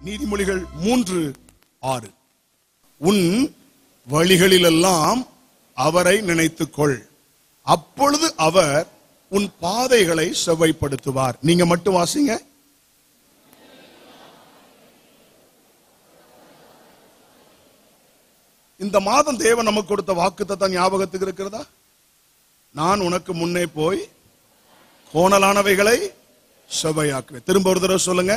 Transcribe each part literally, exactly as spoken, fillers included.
நீதிமொழிகள் மூன்று ஆறு. உன் வழிகளிலெல்லாம் அவரை நினைத்துக்கொள், அப்பொழுது அவர் உன் பாதைகளை செவ்வைப்படுத்துவார். நீங்க மட்டும் வாசிங்க. இந்த மாதம் தேவன் நமக்கு கொடுத்த வாக்குத்தத்தம் ஞாபகத்துக்கு இருக்கிறதா? நான் உனக்கு முன்னே போய் கோணலானவைகளை செவ்வையாக்குவேன். திரும்ப ஒரு தடவை சொல்லுங்க.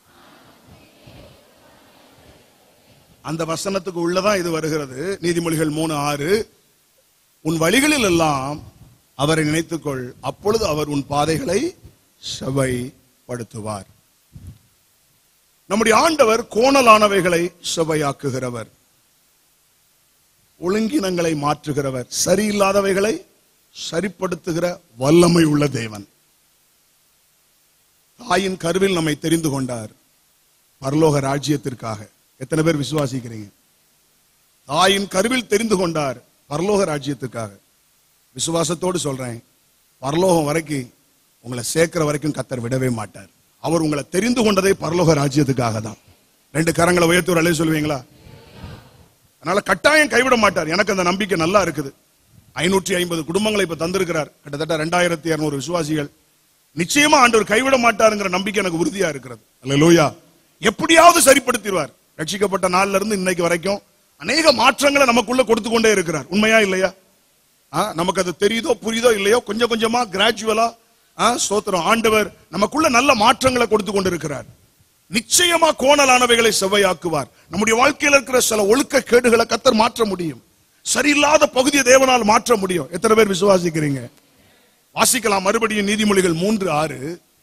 அந்த வசனத்துக்கு உள்ளதான் இது வருகிறது. நீதிமொழிகள் மூணு ஆறு. உன் வழிகளில் எல்லாம் அவரை நினைத்துக்கொள், அப்பொழுது அவர் உன் பாதைகளை செவ்வைப்படுத்துவார். நம்முடைய ஆண்டவர் கோணலானவைகளை செவ்வையாக்குகிறவர், ஒழுங்கினங்களை மாற்றுகிறவர், சரியில்லாதவைகளை சரிப்படுத்துகிற வல்லமை உள்ள தேவன். தாயின் கருவில் நம்மை தெரிந்து கொண்டார் பரலோக ராஜ்யத்திற்காக. எத்தனை பேர் விசுவாசிக்கிறீங்க? தாயின் கருவில் தெரிந்து கொண்டார் பரலோக ராஜ்யத்துக்காக. விசுவாசத்தோடு சொல்றேன், பரலோகம் வரைக்கும் உங்களை சேர்க்கிற வரைக்கும் கர்த்தர் விடவே மாட்டார். அவர் உங்களை தெரிந்து கொண்டதே பரலோக ராஜ்யத்துக்காக தான். ரெண்டு கரங்களை உயர்த்தி ஒரு அலைய சொல்லுவீங்களா? அதனால கட்டாயம் கைவிட மாட்டார். எனக்கு அந்த நம்பிக்கை நல்லா இருக்குது. ஐநூற்றி ஐம்பது குடும்பங்களை இப்ப தந்திருக்கிறார். கிட்டத்தட்ட ரெண்டாயிரத்தி இருநூறு விசுவாசிகள். நிச்சயமா ஆண்டவர் கைவிட மாட்டாருங்கிற நம்பிக்கை எனக்கு உறுதியா இருக்கிறது. அல்லேலூயா. எப்படியாவது சரிப்படுத்திடுவார். ரட்சிக்கப்பட்ட நாள்ல இருந்து இன்னைக்கு வரைக்கும் அநேக மாற்றங்களை நமக்குள்ள கொடுத்து கொண்டே இருக்கிறார். உண்மையா இல்லையா? நமக்கு அது தெரியுதோ புரியுதோ இல்லையோ, கொஞ்சம் கொஞ்சமா கிராஜுவலா ஸ்தோத்திரம், ஆண்டவர் நமக்குள்ள நல்ல மாற்றங்களை கொடுத்து கொண்டிருக்கிறார். நிச்சயமா கோணலானவைகளை செவ்வையாக்குவார். நம்முடைய வாழ்க்கையில் இருக்கிற சில ஒழுக்க கேடுகளை கர்த்தர் மாற்ற முடியும். சரியில்லாத பகுதியை தேவனால் மாற்ற முடியும். எத்தனை பேர் விசுவாசிக்கிறீங்க? வாசிக்கலாம் மறுபடியும் நீதிமொழிகள் மூன்று ஆறு.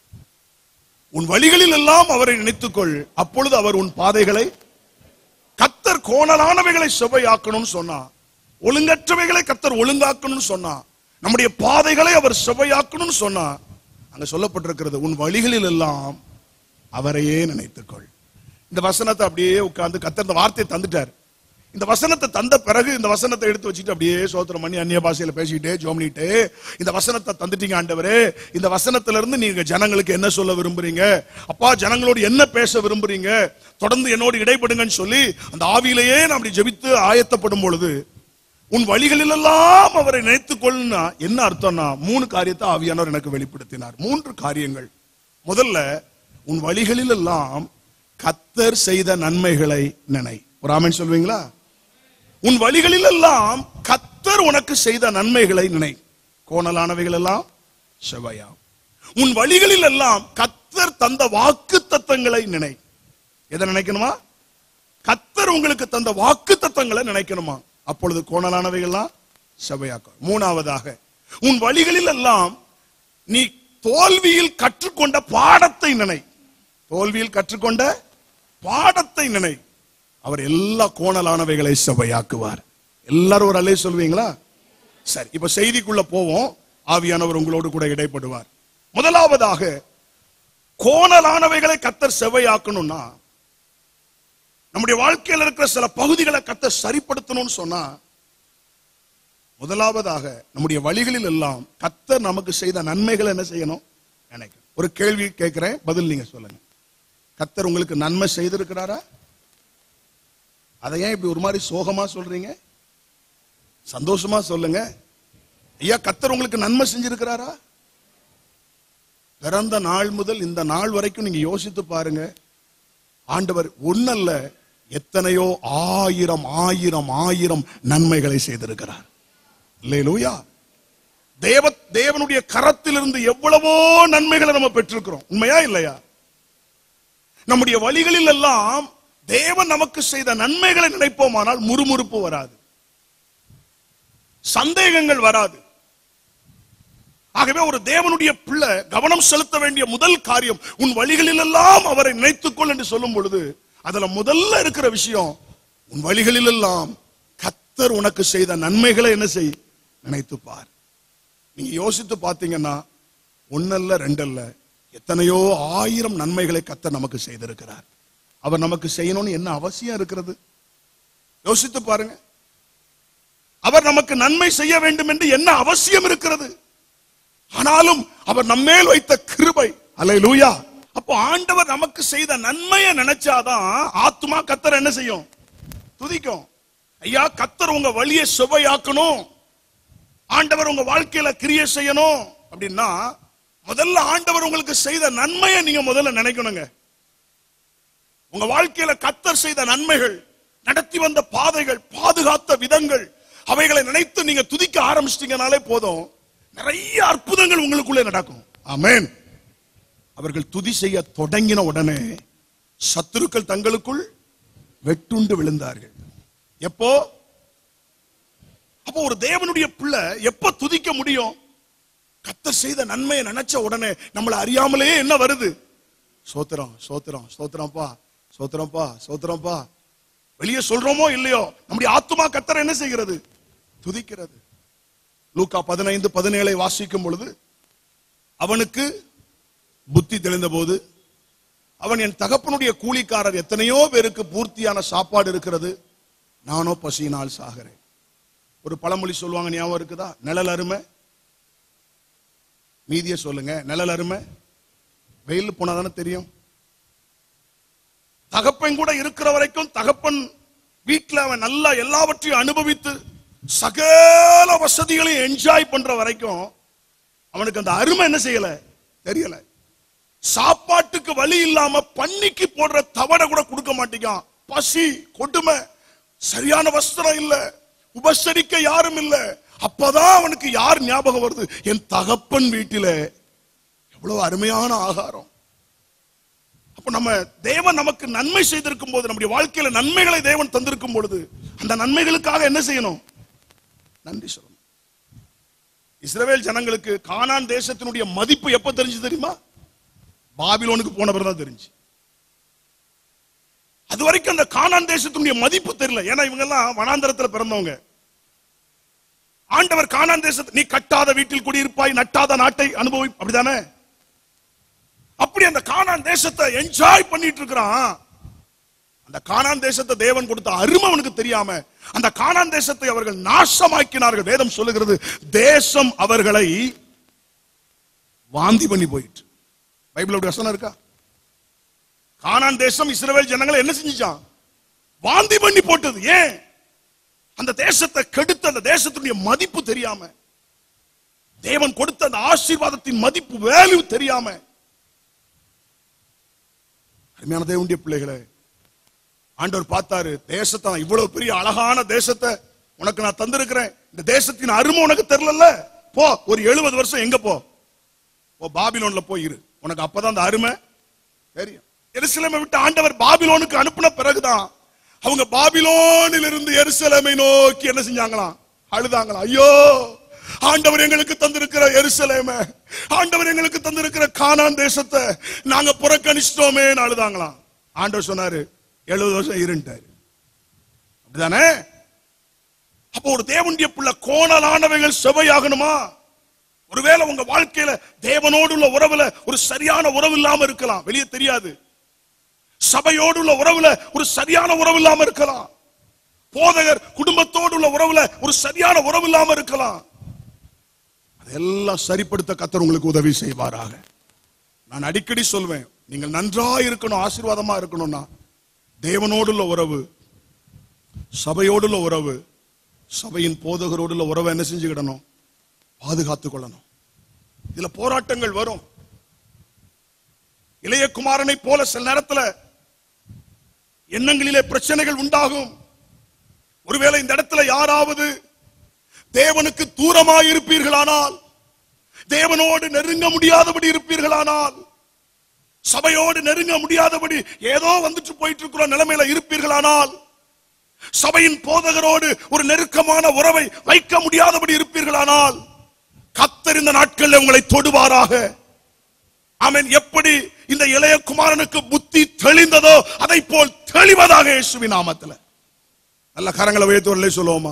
உன் வழிகளில் எல்லாம் அவரை நினைத்துக்கொள், அப்பொழுது அவர் உன் பாதைகளை. கர்த்தர் கோணலானவைகளை செவ்வையாக்கணும்னு சொன்னா, ஒழுங்கற்றவைகளை கர்த்தர் ஒழுங்காக்கணும்னு சொன்னா, நம்முடைய பாதைகளை அவர் செவ்வையாக்கணும்னு சொன்னா, அங்க சொல்லப்பட்டிருக்கிறது உன் வழிகளில் எல்லாம் அவரையே நினைத்துக்கொள். இந்த வசனத்தை அப்படியே உட்கார்ந்து கர்த்தர் இந்த வார்த்தையை தந்துட்டார். இந்த வசனத்தை தந்த பிறகு இந்த வசனத்தை எடுத்து வச்சுட்டு அப்படியே சோத்திரம் பண்ணி அந்நிய பாஷையில பேசிக்கிட்டே ஜோம்னிட்டு, இந்த வசனத்தை தந்துட்டீங்க ஆண்டவரே, இந்த வசனத்துல இருந்து நீங்க ஜனங்களுக்கு என்ன சொல்ல விரும்புறீங்க அப்பா, ஜனங்களோடு என்ன பேச விரும்புறீங்க, தொடர்ந்து என்னோடு இடைப்படுங்கன்னு சொல்லி அந்த ஆவியிலேயே நான் அப்படி ஜெபித்து ஆயத்தப்படும் பொழுது, உன் வழிகளிலெல்லாம் அவரை நினைத்துக்கொள்னா என்ன அர்த்தம்னா, மூணு காரியத்தை ஆவியானவர் எனக்கு வெளிப்படுத்தினார். மூன்று காரியங்கள். முதல்ல, உன் வழிகளில் எல்லாம் கர்த்தர் செய்த நன்மைகளை நினை. ஒரு ஆமென் சொல்வீங்களா? உன் வழிகளில் எல்லாம் கர்த்தர் உனக்கு செய்த நன்மைகளை நினை. கோணலானவைகள் எல்லாம் செவ்வையா. உன் வழிகளில் எல்லாம் கர்த்தர் தந்த வாக்கு தத்தங்களை நினை. எதை நினைக்கணுமா? கர்த்தர் உங்களுக்கு தந்த வாக்கு தத்தங்களை நினைக்கணுமா? அப்பொழுது கோணலானவைகள்லாம் செவ்வையாக்கும். மூணாவதாக, உன் வழிகளில் எல்லாம் நீ தோல்வியில் கற்றுக்கொண்ட பாடத்தை நினை. தோல்வியில் கற்றுக்கொண்ட பாடத்தை நினை. அவர் எல்லா கோணலானவைகளை செவ்வையாக்குவார். எல்லாரும் ஒரு அல்லேலூயா சொல்வீங்களா? சரி, இப்ப செய்திக்குள்ள போவோம். ஆவியானவர் உங்களோடு கூட இடைப்படுவார். முதலாவதாக, கோணலானவைகளை கர்த்தர் செவ்வையாக்கணும்னா, நம்முடைய வாழ்க்கையில் இருக்கிற சில பகுதிகளை கர்த்தர் சரிப்படுத்தணும்னு சொன்னா, முதலாவதாக நம்முடைய வழிகளில் எல்லாம் கர்த்தர் நமக்கு செய்த நன்மைகளை என்ன செய்யணும்? நினைக்கணும். ஒரு கேள்வி கேட்கிறேன், பதில் நீங்க சொல்லுங்க. கர்த்தர் உங்களுக்கு நன்மை செய்திருக்கிறாரா? அதை ஏன் இப்படி ஒரு மாதிரி சோகமா சொல்றீங்க? சந்தோஷமா சொல்லுங்க. ஐயா, கர்த்தர் உங்களுக்கு நன்மை செஞ்சிருக்கிறாரா? பிறந்த நாள் முதல் இந்த நாள் வரைக்கும் நீங்க யோசித்து பாருங்க. ஆண்டவர் ஒன்னல்ல, எத்தனையோ ஆயிரம் ஆயிரம் ஆயிரம் நன்மைகளை செய்திருக்கிறார். அல்லேலூயா. தேவ தேவனுடைய கரத்திலிருந்து எவ்வளவோ நன்மைகளை நம்ம பெற்றிருக்கிறோம். உண்மையா இல்லையா? நம்முடைய வழிகளில் எல்லாம் தேவன் நமக்கு செய்த நன்மைகளை நினைப்போமானால் முறுமுறுப்பு வராது, சந்தேகங்கள் வராது. ஆகவே ஒரு தேவனுடைய பிள்ளை கவனம் செலுத்த வேண்டிய முதல் காரியம், உன் வழிகளில் எல்லாம் அவரை நினைத்துக்கொள் என்று சொல்லும் பொழுது, அதுல முதல்ல இருக்கிற விஷயம், உன் வழிகளில் எல்லாம் கர்த்தர் உனக்கு செய்த நன்மைகளை என்ன செய்? நினைத்துப்பார். நீங்க யோசித்து பார்த்தீங்கன்னா, ஒன்னல்ல ரெண்டல்ல, எத்தனையோ ஆயிரம் நன்மைகளை கர்த்தர் நமக்கு செய்திருக்கிறார். அவர் நமக்கு செய்யணும்னு என்ன அவசியம் இருக்கிறது? யோசித்து பாருங்க. அவர் நமக்கு நன்மை செய்ய வேண்டும் என்று என்ன அவசியம் இருக்கிறது? ஆனாலும் அவர் நம்மேல் வைத்த கிருபை, அல்லேலூயா, அப்போ ஆண்டவர் நமக்கு செய்த நன்மையை நினைச்சாதான் ஆத்துமா கத்தர் என்ன செய்யும்? துதிக்கும். ஐயா, கத்தர் உங்க வழியை சுவையாக்கணும், ஆண்டவர் உங்க வாழ்க்கையில கிரியை செய்யணும் அப்படின்னா முதல்ல ஆண்டவர் உங்களுக்கு செய்த நன்மையை நீங்க முதல்ல நினைக்கணுங்க. உங்க வாழ்க்கையில கத்தர் செய்த நன்மைகள், நடத்தி வந்த பாதைகள், பாதுகாத்த விதங்கள், அவைகளை நினைத்து நீங்க துதிக்க ஆரம்பிச்சிட்டீங்கனாலே போதும், நிறைய அற்புதங்கள் உங்களுக்குள்ளே நடக்கும். ஆமென். அவர்கள் துதி செய்ய தொடங்கின உடனே சத்துருக்கள் தங்களுக்குள் வெட்டுண்டு விழுந்தார்கள். எப்போ? அப்போ ஒரு தேவனுடைய பிள்ளை எப்ப துதிக்க முடியும்? கர்த்தர் செய்த நன்மையை நினைச்ச உடனே நம்மளை அறியாமலே என்ன வருது? சோத்திரம் சோத்திரம் சோத்திரம்ப்பா சோத்திரம்ப்பா சோத்திரம்ப்பா. வெளியே சொல்றோமோ இல்லையோ, நம்முடைய ஆத்துமா கர்த்தரை என்ன செய்கிறது? துதிக்கிறது. லூக்கா பதினைந்து பதினேழை வாசிக்கும் பொழுது, அவனுக்கு புத்தி தெளிந்த போது அவன், என் தகப்பனுடைய கூலிக்காரர் எத்தனையோ பேருக்கு பூர்த்தியான சாப்பாடு இருக்கிறது, நானோ பசியினால் சாகிறேன். ஒரு பழமொழி சொல்லுவாங்க, ஞாபகம் இருக்குதா? நிழல் அருமை, மீதிய சொல்லுங்க. நிழல் அருமை, வெயில் போனாதானே தெரியும். தகப்பன் கூட இருக்கிற வரைக்கும், தகப்பன் வீட்டில் அவன் நல்லா எல்லாவற்றையும் அனுபவித்து சகல வசதிகளையும் என்ஜாய் பண்ற வரைக்கும் அவனுக்கு அந்த அருமை என்ன செய்யல, தெரியல. சாப்பாட்டுக்கு வழி இல்லாம பன்னிக்கு போடுற தவடை கூட கொடுக்க மாட்டேங்கான். பசி, கொடுமை, சரியான வஸ்திரம் இல்ல, உபசரிக்க யாரும் இல்ல. அப்பதான் அவனுக்கு யார் ஞாபகம் வருது? என் தகப்பன் வீட்டில எவ்வளவு அருமையான ஆகாரம். அப்ப நம்ம தேவன் நமக்கு நன்மை செய்திருக்கும் போது, நம்முடைய வாழ்க்கையில நன்மைகளை தேவன் தந்திருக்கும் பொழுது, அந்த நன்மைகளுக்காக என்ன செய்யணும்? நன்றி சொல்லணும். இஸ்ரவேல் ஜனங்களுக்கு கானான் தேசத்தினுடைய மதிப்பு எப்ப தெரிஞ்சு தெரியுமா? பாபிலோனுக்கு போன பிறகுதான் தெரிஞ்சு. அது வரைக்கும் அந்த கானான் தேசத்தினுடைய மதிப்பு தெரியல. ஏன்னா இவங்க எல்லாம் வனாந்தரத்தில் பிறந்தவங்க. ஆண்டவர் கானான் தேசத்தை, நீ கட்டாத வீட்டில் குடியிருப்பாய், நட்டாத நாட்டை அனுபவி, அப்படிதானே? அப்படி அந்த கானான் தேசத்தை என்ஜாய் பண்ணிட்டு இருக்கிறான். அந்த கானான் தேசத்தை தேவன் கொடுத்த அருமை அவனுக்கு தெரியாம அந்த கானான் தேசத்தை அவர்கள் நாசமாக்கினார்கள். வேதம் சொல்லுகிறது, தேசம் அவர்களை வாந்தி பண்ணி போயிட்டு. பைபிள் வசனம் இருக்கா? கானான் தேசம் இஸ்ரவேல் ஜனங்களை என்ன செஞ்சான்? வாந்தி பண்ணி போட்டது. ஏன்? அந்த தேசத்தை கெடுத்த, அந்த தேசத்துடைய மதிப்பு தெரியாம, தேவன் கொடுத்த அந்த ஆசீர்வாதத்தின் மதிப்பு, வேல்யூ தெரியாம. அருமையான தேவனுடைய பிள்ளைகளே, ஆண்டவர் பார்த்தாரு, தேசத்தை, இவ்வளவு பெரிய அழகான தேசத்தை உனக்கு நான் தந்திருக்கிறேன், இந்த தேசத்தின் அருமை உனக்கு தெரியல, போ ஒரு எழுபது வருஷம் எங்க போ, பாபிலோன்ல போய் இரு, உனக்கு அப்பதான் அந்த அருமை தெரியும். எருசலேமை விட்டு ஆண்டவர் பாபிலோனுக்கு அனுப்பின பிறகுதான் அவங்க பாபிலோனில் இருந்து எருசலேமை நோக்கி என்ன செஞ்சாங்களாம்? அழுதாங்களாம். ஐயோ, ஆண்டவர் எங்களுக்கு தந்திருக்கிற எருசலேமை, ஆண்டவர் எங்களுக்கு தந்திருக்கிற கானான் தேசத்தை நாங்க புறக்கணிச்சிட்டோமே அழுதாங்களாம். ஆண்டவர் சொன்னாரு, எழுபது வருஷம் இருண்டாரு. அப்படிதானே? அப்போ ஒரு தேவனுடைய பிள்ளை கோணலானவைகள் செவையாகணுமா? ஒருவேளை உங்க வாழ்க்கையில தேவனோடு உள்ள உறவுல ஒரு சரியான உறவு இல்லாம இருக்கலாம், வெளியே தெரியாது. சபையோடு உள்ள உறவுல ஒரு சரியான உறவு இல்லாம இருக்கலாம். போதகர் குடும்பத்தோடு உள்ள உறவுல ஒரு சரியான உறவு இல்லாம இருக்கலாம். அதெல்லாம் சரிப்படுத்த கர்த்தர் உங்களுக்கு உதவி செய்வாராக. நான் அடிக்கடி சொல்வேன், நீங்கள் நன்றாய் இருக்கணும், ஆசீர்வாதமா இருக்கணும்னா தேவனோடு உள்ள உறவு, சபையோடு உள்ள உறவு, சபையின் போதகரோடு உள்ள உறவை என்ன செஞ்சுக்கிடணும்? பாதுகாத்துக் கொள்ளணும். இதுல போராட்டங்கள் வரும். இளைய குமாரனை போல சில நேரத்தில் எண்ணங்களிலே பிரச்சனைகள் உண்டாகும். ஒருவேளை இந்த இடத்துல யாராவது தேவனுக்கு தூரமாய் இருப்பீர்களானால், தேவனோடு நெருங்க முடியாதபடி இருப்பீர்களானால், சபையோடு நெருங்க முடியாதபடி ஏதோ வந்துட்டு போயிட்டு இருக்கிற நிலைமையில இருப்பீர்களானால், சபையின் போதகரோடு ஒரு நெருக்கமான உறவை வைக்க முடியாதபடி இருப்பீர்களானால், கர்த்தர் இந்த நாட்களில் உங்களை தொடுவாராக. ஆமென். எப்படி இந்த இளைய குமாரனுக்கு புத்தி தெளிந்ததோ அதை போல் தெளிவதாக இயேசுவின் நாமத்தில். நல்ல கரங்களை உயர்த்தி சொல்லுவோமா?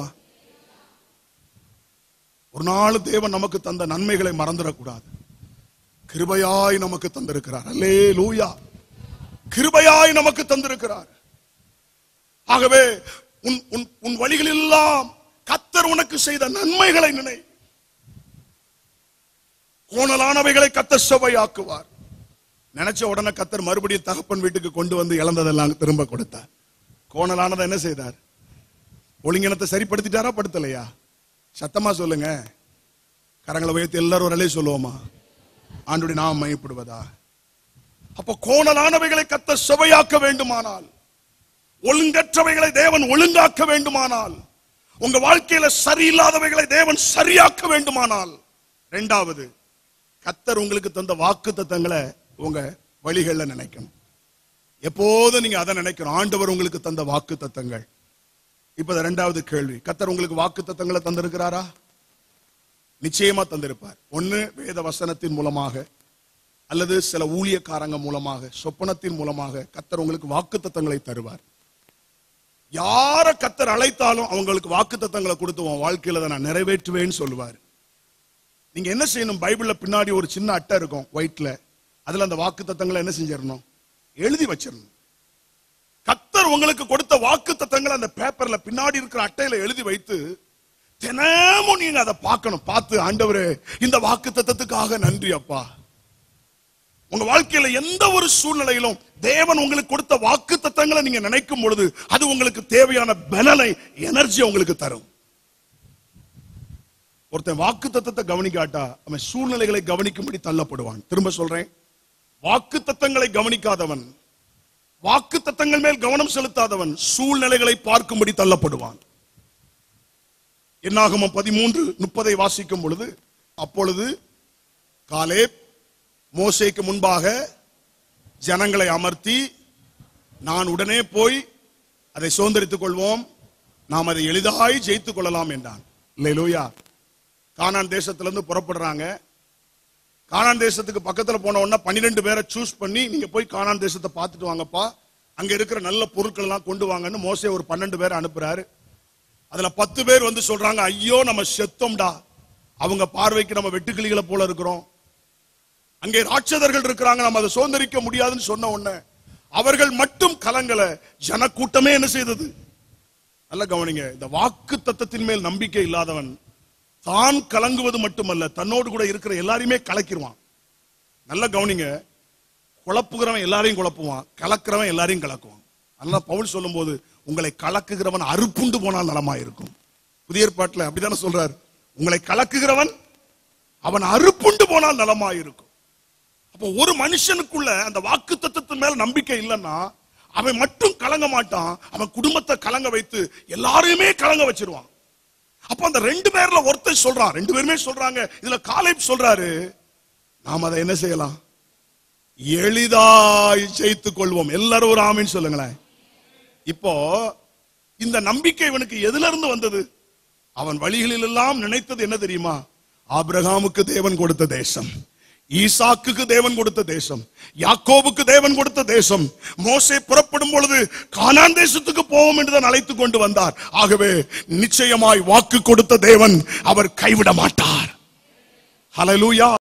ஒரு நாள் தேவன் நமக்கு தந்த நன்மைகளை மறந்துடக்கூடாது. கிருபையாய் நமக்கு தந்திருக்கிறார். அல்லேலூயா. கிருபையாய் நமக்கு தந்திருக்கிறார். ஆகவே உன் உன் உன் வழிகளில் எல்லாம் கர்த்தர் உனக்கு செய்த நன்மைகளை நினை. கோணலானவைகளை கர்த்தர் செவ்வையாக்குவார். நினைச்ச உடனே கத்தர் மறுபடியும் தகப்பன் வீட்டுக்கு கொண்டு வந்து இழந்ததெல்லாம் திரும்ப கொடுத்தார். கோணலானதை என்ன செய்தார்? ஒழுங்கினத்தை சரிப்படுத்திட்டாரா படுத்தலையா? சத்தமா சொல்லுங்க. கரங்களை உயர்த்தி எல்லாரும் ஒரு அலையை சொல்லுவோமா? ஆண்டுடைய நாமம் மையப்படுவதா? அப்ப கோணலானவைகளை கத்தர் சுவையாக்க வேண்டுமானால், ஒழுங்கற்றவைகளை தேவன் ஒழுங்காக்க வேண்டுமானால், உங்க வாழ்க்கையில சரியில்லாதவைகளை தேவன் சரியாக்க வேண்டுமானால், இரண்டாவது கத்தர் உங்களுக்கு தந்த வாக்கு தத்தங்களை உங்க வழிகள்ல நினைக்கணும். எப்போதும் நீங்க அதை நினைக்கணும். ஆண்டவர் உங்களுக்கு தந்த வாக்கு தத்தங்கள். இப்ப இரண்டாவது கேள்வி, கத்தர் உங்களுக்கு வாக்கு தத்தங்களை தந்திருக்கிறாரா? நிச்சயமா தந்திருப்பார். ஒண்ணு வேத வசனத்தின் மூலமாக, அல்லது சில ஊழியக்காரங்க மூலமாக, சொப்பனத்தின் மூலமாக கத்தர் உங்களுக்கு வாக்கு தத்தங்களை தருவார். யார கத்தர் அழைத்தாலும் அவங்களுக்கு வாக்கு தத்தங்களை கொடுத்து உன் வாழ்க்கையில நான் நிறைவேற்றுவேன்னு சொல்லுவார். நீங்க என்ன செய்யணும்? பைபிள்ல பின்னாடி ஒரு சின்ன அட்டை இருக்கும் ஒயிட்ல, அதுல அந்த வாக்கு தத்தங்களை என்ன செஞ்சிடணும்? எழுதி வச்சிடணும். கத்தர் உங்களுக்கு கொடுத்த வாக்கு தத்தங்களை அந்த பேப்பர்ல பின்னாடி இருக்கிற அட்டையில எழுதி வைத்து தினமும் நீங்க அதை பார்க்கணும். பார்த்து, ஆண்டவரே இந்த வாக்கு தத்தத்துக்காக நன்றி அப்பா. உங்க வாழ்க்கையில எந்த ஒரு சூழ்நிலையிலும் தேவன் உங்களுக்கு கொடுத்த வாக்கு தத்தங்களை நீங்க நினைக்கும் பொழுது அது உங்களுக்கு தேவையான பலனை, எனர்ஜி உங்களுக்கு தரும். ஒருத்தன் வாக்கு தத்தத்தை கவனிக்காட்டா அவன் சூழ்நிலைகளை கவனிக்கும்படி தள்ளப்படுவான். திரும்ப சொல்றேன், வாக்கு தத்தங்களை கவனிக்காதவன், வாக்கு தத்தங்கள் மேல் கவனம் செலுத்தாதவன் சூழ்நிலைகளை பார்க்கும்படி தள்ளப்படுவான். என்னாகமம் பதிமூன்று முப்பதை வாசிக்கும் பொழுது, அப்பொழுது காலேப் மோசேக்கு முன்பாக ஜனங்களை அமர்த்தி, நான் உடனே போய் அதை சுதந்தரித்துக் கொள்வோம், நாம் அதை எளிதாய் ஜெயித்துக் கொள்ளலாம் என்றான். அல்லேலூயா. கானான் தேசத்திலிருந்து புறப்படுறாங்க. கானான் தேசத்துக்கு பக்கத்துல போன உடனே பன்னிரெண்டு பேரை சூஸ் பண்ணி, நீங்க போய் கானான் தேசத்தை பார்த்துட்டு வாங்கப்பா, அங்க இருக்கிற நல்ல பொருட்கள் எல்லாம் கொண்டு வாங்கன்னு மோசே ஒரு பன்னெண்டு பேரை அனுப்புறாரு. அதுல பத்து பேர் வந்து சொல்றாங்க, ஐயோ நம்ம செத்தோம்டா, அவங்க பார்வைக்கு நம்ம வெட்டுக்கிளிகளை போல இருக்கிறோம், அங்கே ராட்சதர்கள் இருக்கிறாங்க, நம்ம அதை சுதந்திரிக்க முடியாதுன்னு சொன்ன உடனே அவர்கள் மட்டும் கலங்கல, ஜனக்கூட்டமே என்ன செய்தது? நல்ல கவனிங்க, இந்த வாக்கு தத்தத்தின் மேல் நம்பிக்கை இல்லாதவன் தான் கலங்குவது மட்டுமல்ல, தன்னோடு கூட இருக்கிற எல்லாரையுமே கலக்கிடுவான். நல்ல கவனிங்க, குழப்புகிறவன் எல்லாரையும் குழப்புவான், கலக்கிறவன் எல்லாரையும் கலக்குவான். அதனால பவுல் சொல்லும் போது, உங்களை கலக்குகிறவன் அறுப்புண்டு போனால் நலமா இருக்கும். புதிய ஏற்பாட்டில் அப்படித்தானே சொல்றார், உங்களை கலக்குகிறவன் அவன் அறுப்புண்டு போனால் நலமா இருக்கும். அப்போ ஒரு மனுஷனுக்குள்ள அந்த வாக்கு தத்தத்தின் மேல நம்பிக்கை இல்லைன்னா அவன் மட்டும் கலங்க மாட்டான், அவன் குடும்பத்தை கலங்க வைத்து எல்லாரையுமே கலங்க வச்சிருவான். அப்ப அந்த ரெண்டு பேர்ல ஒருத்தர் சொல்றான், ரெண்டு பேருமே சொல்றாங்க, இதுல காலேப் சொல்றாரு, நாம் அதை என்ன செய்யலாம்? எளிதாய் ஜெயித்துக் கொள்வோம். எல்லாரும் ஒரு ஆமீன் சொல்லுங்களேன். இப்போ இந்த நம்பிக்கை இவனுக்கு எதுல இருந்து வந்தது? அவன் வழிகளில் எல்லாம் நினைத்தது என்ன தெரியுமா? ஆபிரகாமுக்கு தேவன் கொடுத்த தேசம், ஈசாக்குக்கு தேவன் கொடுத்த தேசம், யாக்கோபுக்கு தேவன் கொடுத்த தேசம். மோசே புறப்படும் பொழுது கானான் தேசத்துக்கு போவோம் என்றுதான் அழைத்துக் கொண்டு வந்தார். ஆகவே நிச்சயமாய் வாக்கு கொடுத்த தேவன் அவர் கைவிட மாட்டார். ஹல்லேலூயா.